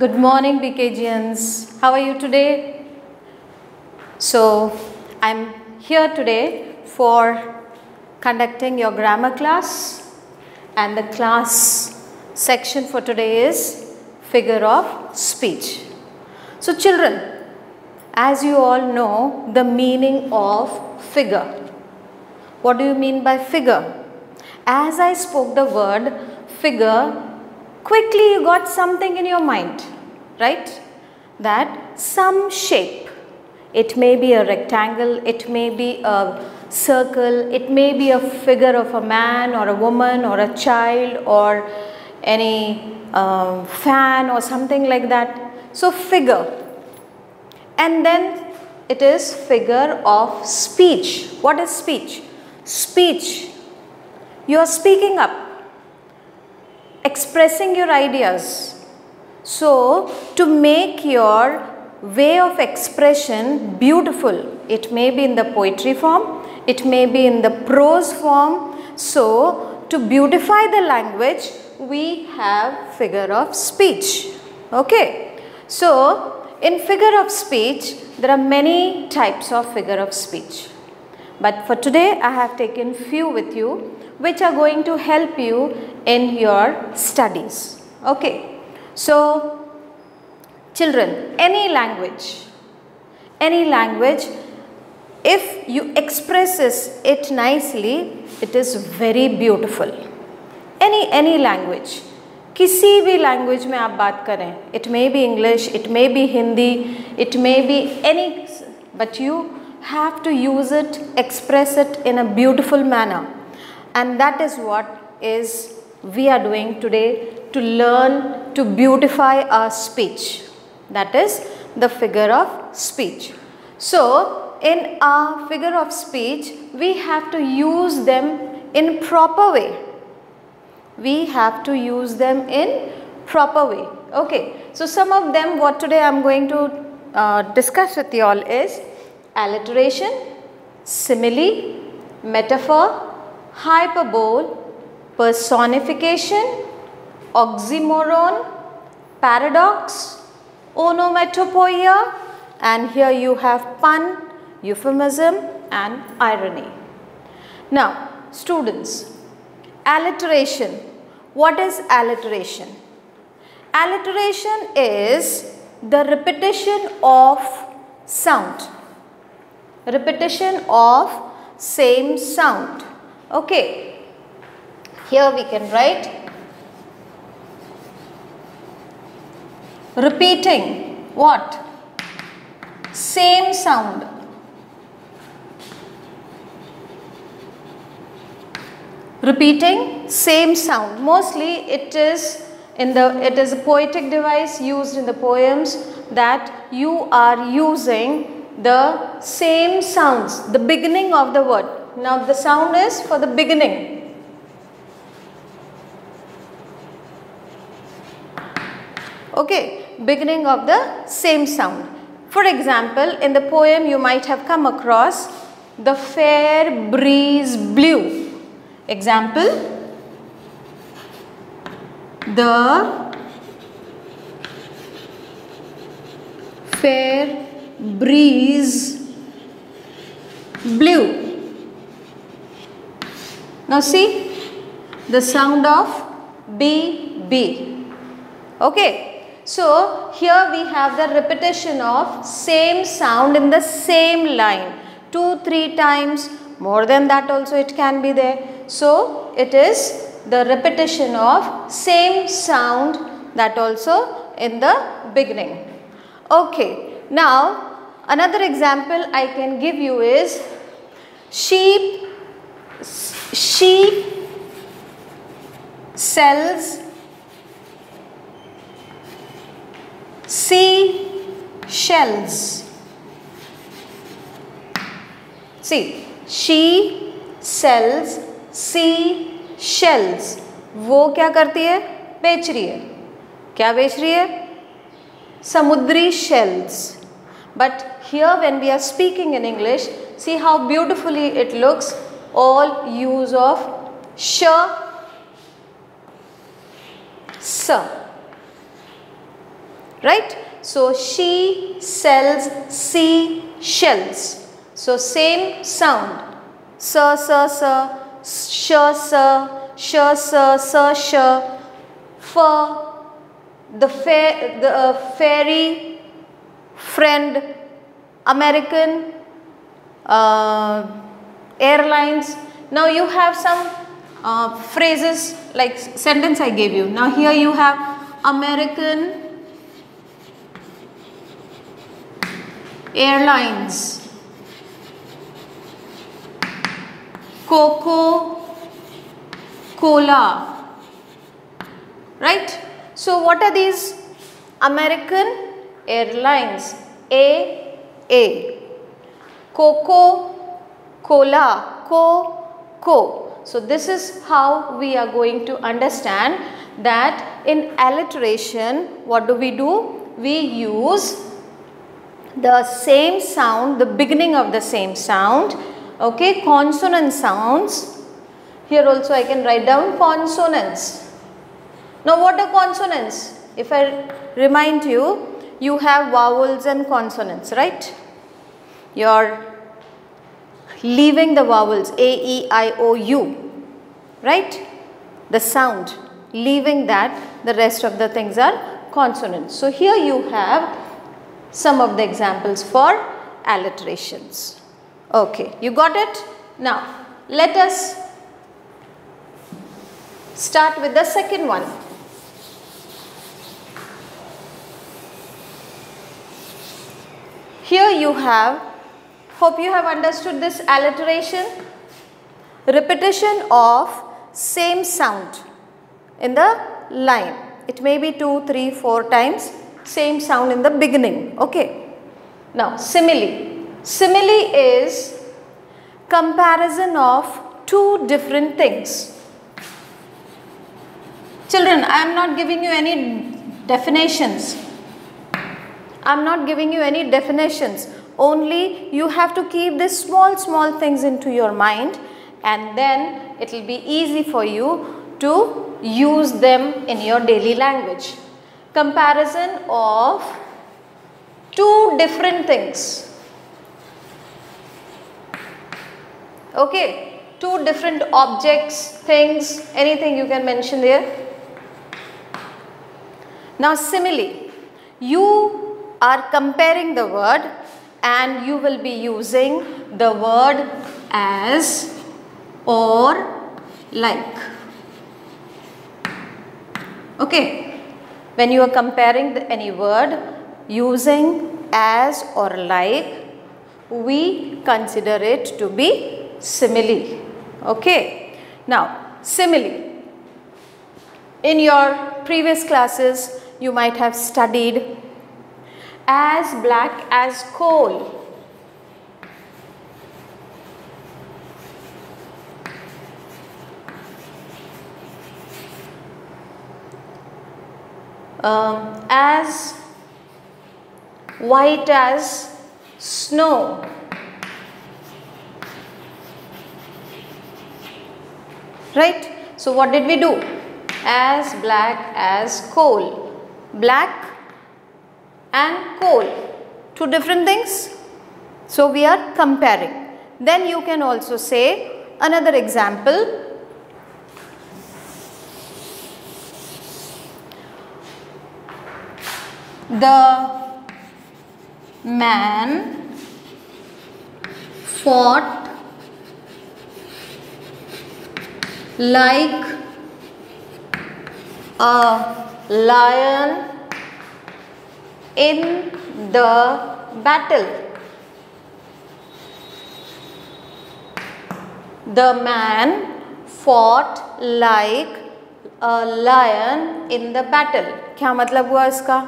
Good morning, BKGians. How are you today? So, I'm here today for conducting your grammar class, and the class section for today is figure of speech. So, children, as you all know the meaning of figure. What do you mean by figure? As I spoke the word figure, quickly you got something in your mind, right? That some shape. It may be a rectangle, it may be a circle, it may be a figure of a man or a woman or a child or any fan or something like that. So figure. And then it is figure of speech. What is speech? Speech. You are speaking up, expressing your ideas. So, to make your way of expression beautiful, it may be in the poetry form, it may be in the prose form. So, to beautify the language, we have figure of speech. Okay. So, in figure of speech, there are many types of figure of speech. But for today, I have taken few with you, which are going to help you in your studies. Okay. So, children, any language, if you expresses it nicely, it is very beautiful. Any language, किसी भी language में आप बात करें, it may be English, it may be Hindi, it may be any, but you have to use it, express it in a beautiful manner. And that is what is we are doing today, to learn to beautify our speech. That is the figure of speech. So, in our figure of speech, we have to use them in proper way. We have to use them in proper way. Okay. So, some of them what today I am going to discuss with you all is alliteration, simile, metaphor, hyperbole, personification, oxymoron, paradox, onomatopoeia, and here you have pun, euphemism and irony. Now, students, alliteration. What is alliteration? Alliteration is the repetition of sound. Repetition of same sound. Okay. Here we can write repeating what? Same sound. Repeating same sound. Mostly it is a poetic device used in the poems, that you are using the same sounds, the beginning of the word. Now the sound is for the beginning. Okay, beginning of the same sound. For example, in the poem you might have come across the fair breeze blew. Example, the fair breeze blew. Now see the sound of B. Okay. So, here we have the repetition of same sound in the same line. 2-3 times, more than that also it can be there. So, it is the repetition of same sound, that also in the beginning. Okay. Now, another example I can give you is she sells seashells. See, she sells seashells. वो क्या करती है? बेच रही है. क्या बेच रही है? समुद्री shells. But here when we are speaking in English, see how beautifully it looks. All use of sh, s. right? So she sells seashells. So same sound. Sir, sir, sir, sure, sir, sure, sir, sir, sure. For the fairy friend, American airlines. Now you have some phrases like sentence I gave you. Now here you have American Airlines, Coca-Cola, right? So what are these? American Airlines, A, Coca-Cola, Co. So this is how we are going to understand that in alliteration, what do? We use the same sound, the beginning of the same sound, okay, consonant sounds. Here also I can write down consonants. Now what are consonants? If I remind you, you have vowels and consonants, right? You are leaving the vowels A, E, I, O, U, right? The sound, leaving that, the rest of the things are consonants. So here you have some of the examples for alliterations. Okay, you got it? Now let us start with the second one. Here you have, hope you have understood this alliteration, repetition of same sound in the line. It may be 2, 3, 4 times, same sound in the beginning, okay. Now simile. Simile is comparison of two different things. Children, I am not giving you any definitions. I am not giving you any definitions. Only you have to keep these small things into your mind, and then it will be easy for you to use them in your daily language. Comparison of two different things. Okay, two different objects, things, anything you can mention there. Now simile, you are comparing the word and you will be using the word as or like. Okay. When you are comparing any word using as or like, we consider it to be simile. Okay. Now, simile. In your previous classes, you might have studied as black as coal. As white as snow. Right? So what did we do? As black as coal. Black and coal, two different things. So we are comparing. Then you can also say another example. The man fought like a lion in the battle. The man fought like a lion in the battle. क्या मतलब हुआ इसका?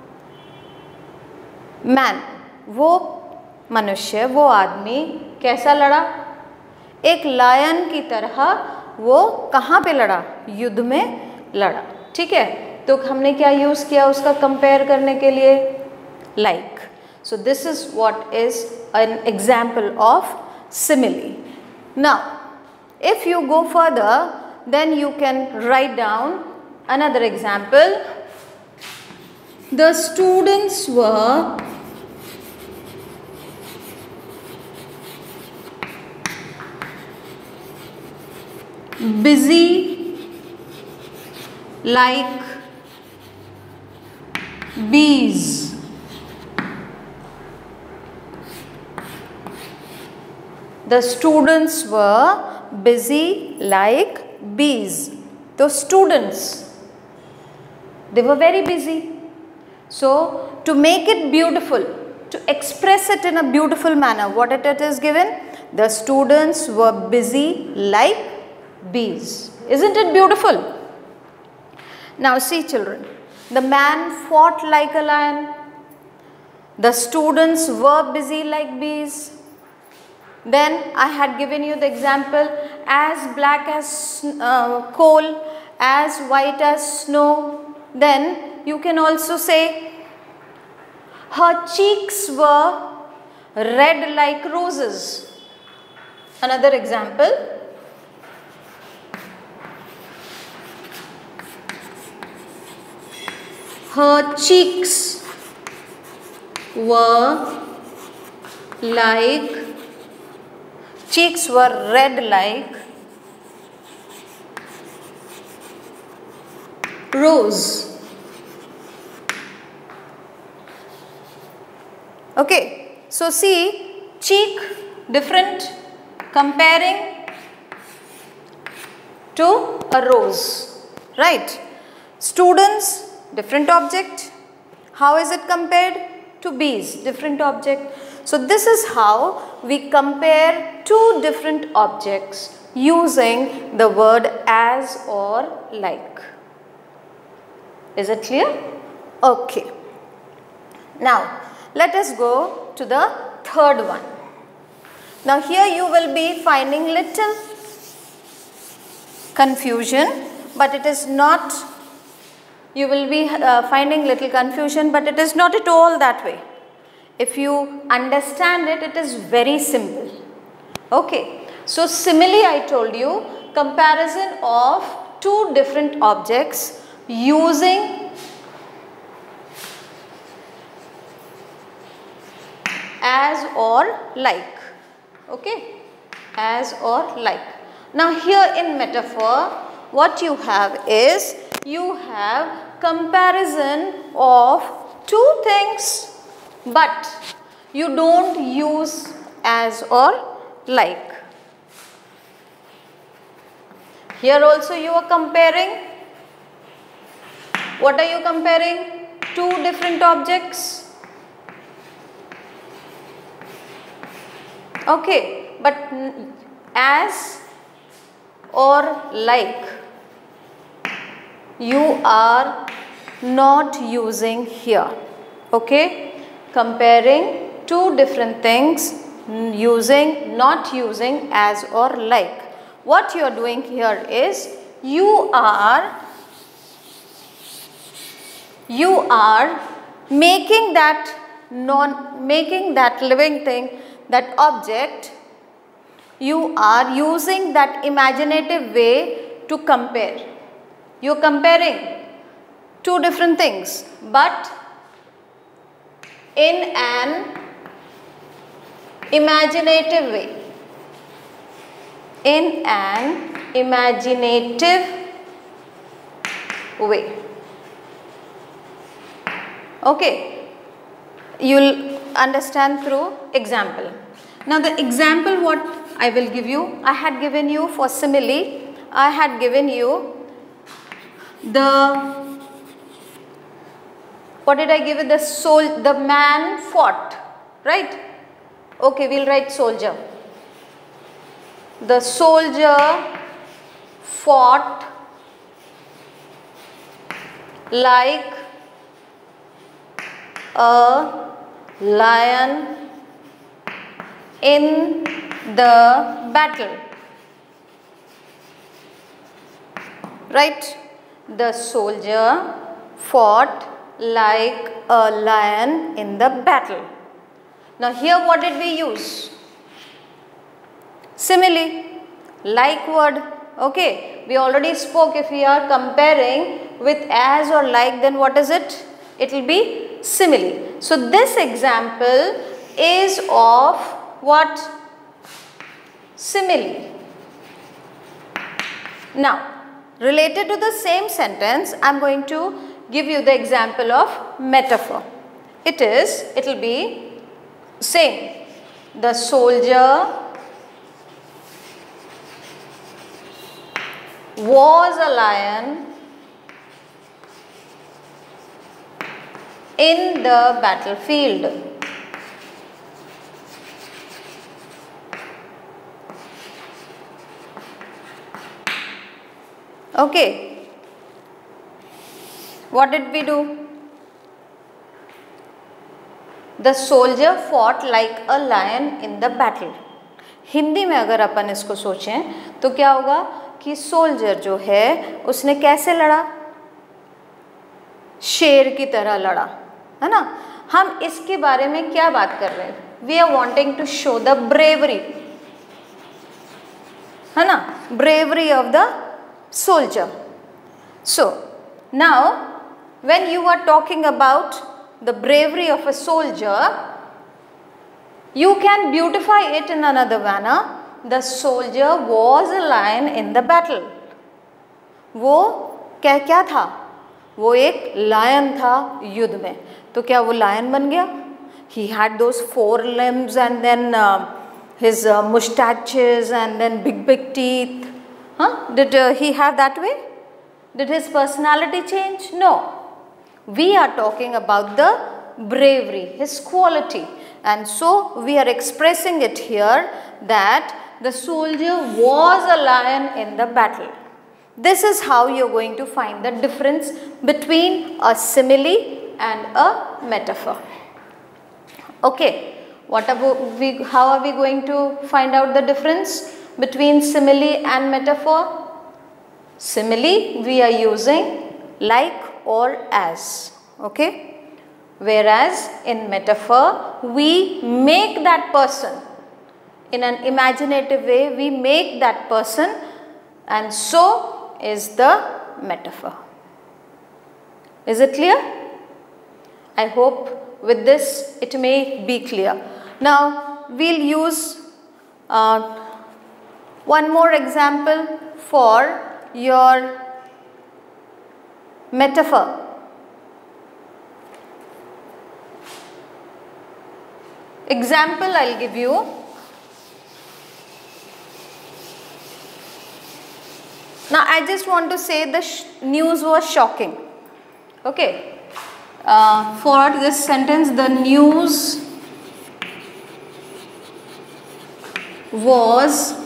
Man, वो मनुष्य, वो आदमी कैसा लड़ा? एक लायन की तरह वो कहाँ पे लड़ा? युद्ध में लड़ा. ठीक है, तो हमने क्या यूज़ किया उसका कंपेयर करने के लिए? Like. So this is what is an example of simile. Now, if you go further, then you can write down another example. The students were busy like bees. The students were busy like bees. The students, they were very busy. So, to make it beautiful, to express it in a beautiful manner, what it is given? The students were busy like bees. Isn't it beautiful? Now see children, the man fought like a lion. The students were busy like bees. Then I had given you the example, as black as coal, as white as snow. Then you can also say, her cheeks were red like roses. Another example, her cheeks were red like rose. Okay, so see, cheek different, comparing to a rose, right? Students, different object. How is it compared? To bees, different object. So this is how we compare two different objects using the word as or like. Is it clear? Okay. Now, let us go to the third one. Now here you will be finding little confusion, but it is not, you will be finding little confusion, but it is not at all that way. If you understand it, it is very simple. Okay, so simile I told you, comparison of two different objects using as or like. Okay, as or like. Now here in metaphor, what you have is, you have comparison of two things, but you don't use as or like. Here also you are comparing. What are you comparing? Two different objects. Okay, but as or like, you are not using here. Okay, comparing two different things not using as or like. What you are doing here is, you are making that living thing, that object, you are using that imaginative way to compare. You are comparing two different things, but in an imaginative way. In an imaginative way. Okay, you will understand through example. Now the example what I will give you, I had given you for simile, I had given you the, what did I give you? The man fought, right? Okay, we will write soldier. The soldier fought like a lion in the battle. Right? The soldier fought like a lion in the battle. Now here what did we use? Simile, like word. Okay, we already spoke, if we are comparing with as or like, then what is it? it will be simile. So this example is of what? Simile. Now, related to the same sentence, I am going to give you the example of metaphor. It will be same. The soldier was a lion in the battlefield. Okay. What did we do? The soldier fought like a lion in the battle. Hindi में अगर अपन इसको सोचें तो क्या होगा कि soldier जो है उसने कैसे लड़ा? शेर की तरह लड़ा, है ना। हम इसके बारे में क्या बात कर रहे हैं? We are wanting to show the bravery, है ना, bravery of the soldier. So now when you are talking about the bravery of a soldier, you can beautify it in another manner. The soldier was a lion in the battle. वो क्या था? वो एक lion था युद्ध में. तो क्या वो lion बन गया? He had those 4 limbs and then his mustaches and then big teeth. Did he have that way? Did his personality change? No. We are talking about the bravery, his quality, and so we are expressing it here that the soldier was a lion in the battle. This is how you are going to find the difference between a simile and a metaphor. Okay, how are we going to find out the difference between simile and metaphor? Simile we are using like or as, okay, whereas in metaphor we make that person in an imaginative way, we make that person, and so is the metaphor. Is it clear? I hope with this it may be clear. Now we'll use one more example for your metaphor. Example I'll give you. Now I just want to say the news was shocking. Okay. For this sentence, the news was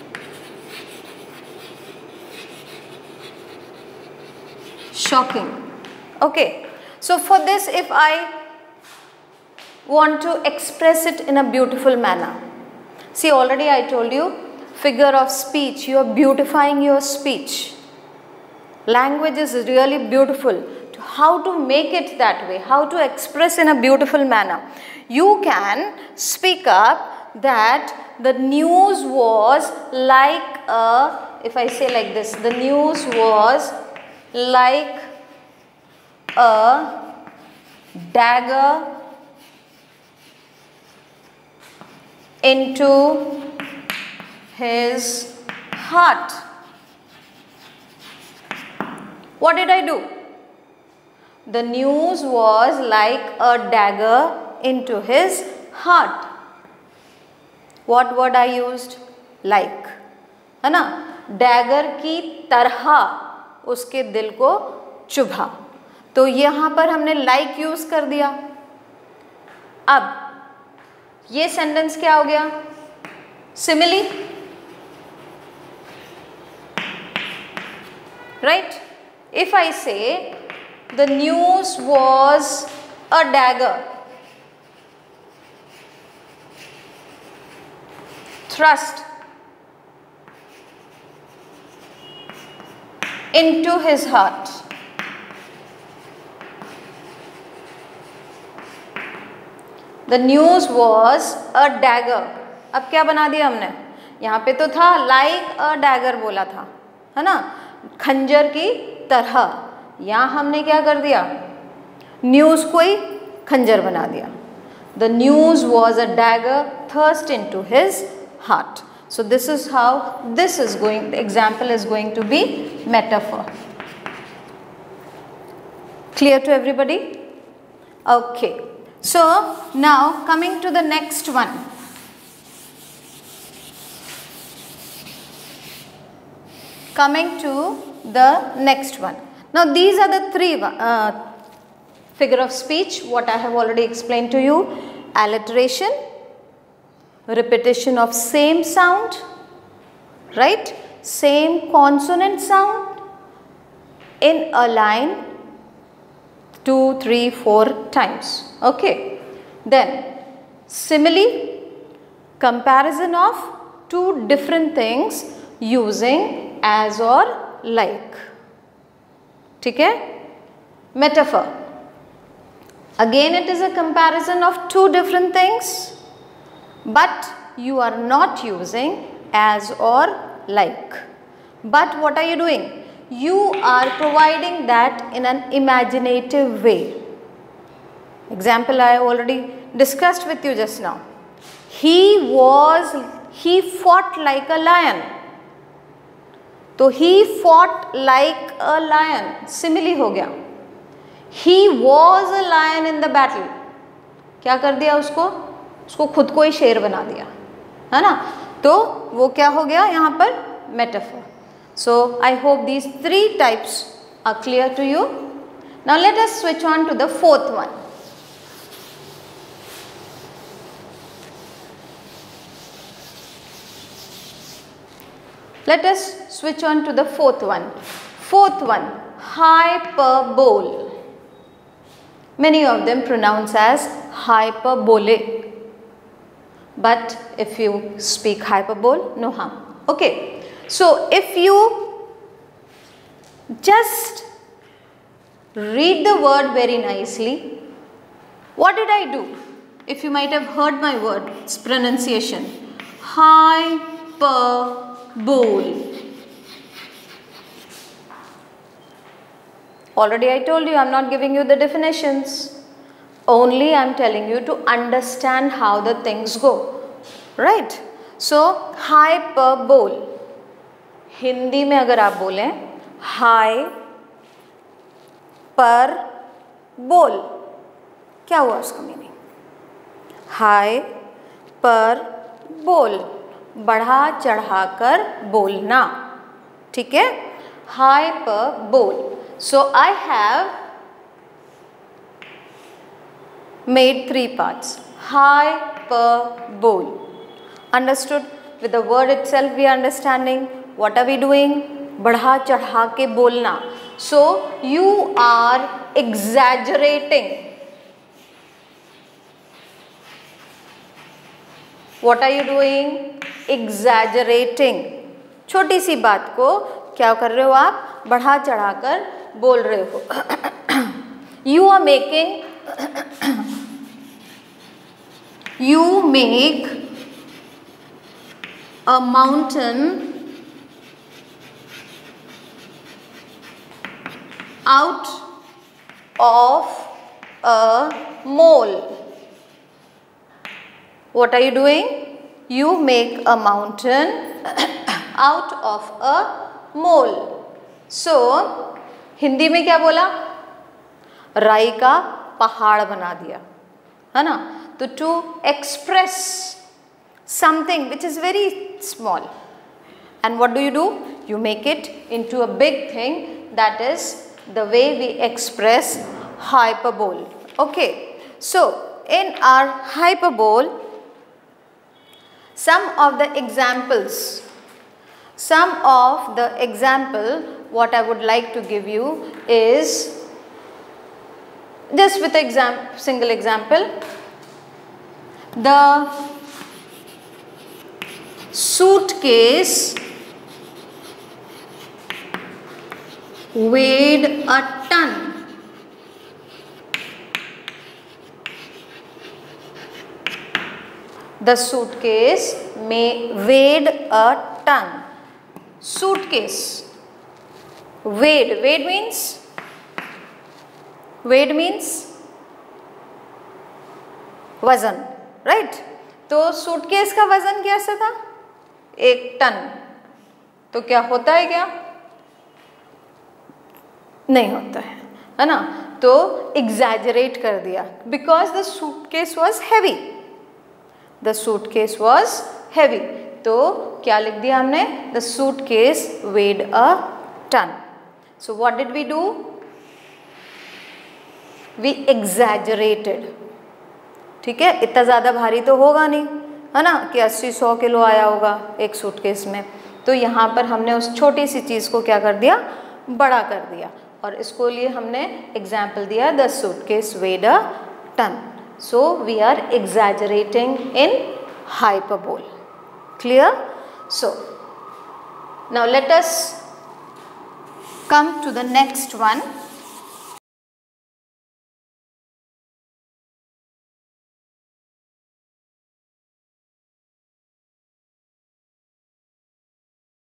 shocking. Okay. So for this, if I want to express it in a beautiful manner, see, already I told you, figure of speech, you are beautifying your speech. Language is really beautiful. How to make it that way, how to express in a beautiful manner. You can speak up that the news was like a, if I say like this, the news was like a dagger into his heart. What did I do? The news was like a dagger into his heart. What word I used? Like, है ना? Dagger की तरह उसके दिल को चुभा. तो यहाँ पर हमने like यूज कर दिया. अब ये सेंटेंस क्या हो गया? Simile, right? If I say the news was a dagger thrust into his heart. The news was a dagger. अब क्या बना दिया हमने? यहाँ पे तो था like a dagger बोला था, है ना, खंजर की तरह. यहाँ हमने क्या कर दिया? न्यूज़ कोई खंजर बना दिया. The news was a dagger thrust into his heart. So this is how this is going, the example is going to be metaphor. Clear to everybody? Okay. So now coming to the next one. Coming to the next one. Now these are the three figure of speech what I have already explained to you. Alliteration, repetition of same sound, right? Same consonant sound in a line 2, 3, 4 times. Okay. Then simile, comparison of two different things using as or like. ठीक है? Metaphor. Again it is a comparison of two different things, but you are not using as or like. But what are you doing? You are providing that in an imaginative way. Example I already discussed with you just now. He fought like a lion. तो he fought like a lion, simile हो गया. He was a lion in the battle. क्या कर दिया उसको? उसको खुद को ही शेर बना दिया, है ना? तो वो क्या हो गया यहाँ पर? Metaphor. So I hope these three types are clear to you. Now let us switch on to the fourth one. Let us switch on to the fourth one. Fourth one, hyperbole. Many of them pronounce as hyperbole. But if you speak hyperbole, no harm. Okay. So if you just read the word very nicely, what did I do? If you might have heard my word, its pronunciation. Hyperbole. Already I told you I am not giving you the definitions. Only I am telling you to understand how the things go. Right? So hyperbole. Hindi में अगर आप बोलें high पर बोल, क्या हुआ उसका meaning? High पर बोल, बढ़ा चढ़ा कर बोलना. ठीक है? हाई पर बोल. So I have made three parts. Hyperbole. Understood? With the word itself we are understanding. What are we doing? बढ़ा चढ़ा के बोलना. So you are exaggerating. What are you doing? Exaggerating. छोटी सी बात को क्या कर रहे हो आप? बढ़ा चढ़ा कर बोल रहे हो. You are making, you make a mountain out of a mole. What are you doing? You make a mountain out of a mole. So Hindi में क्या बोला? राई का पहाड़ बना दिया, है ना? तो to express something which is very small, and what do? You make it into a big thing. That is the way we express hyperbole. Okay, so in our hyperbole, some of the examples, what I would like to give you is just with single example. The suitcase weighed a ton. The suitcase weighed a ton. Suitcase. Weighed means वजन, right. तो suitcase का वजन कैसा था? 1 ton. तो क्या होता है क्या? नहीं होता है ना। तो एग्जैजरेट कर दिया, because the suitcase was heavy, the suitcase was heavy. तो क्या लिख दिया हमने? The suitcase weighed a ton. So what did we do? We exaggerated. ठीक है, इतना ज़्यादा भारी तो होगा नहीं, है ना, कि 80-100 किलो आया होगा एक सूटकेस में। तो यहाँ पर हमने उस छोटी सी चीज़ को क्या कर दिया? बड़ा कर दिया। और इसको लिए हमने एग्जाम्पल दिया, the suitcase weighed a ton. So we are exaggerating in hyperbole. Clear? So now let us come to the next one.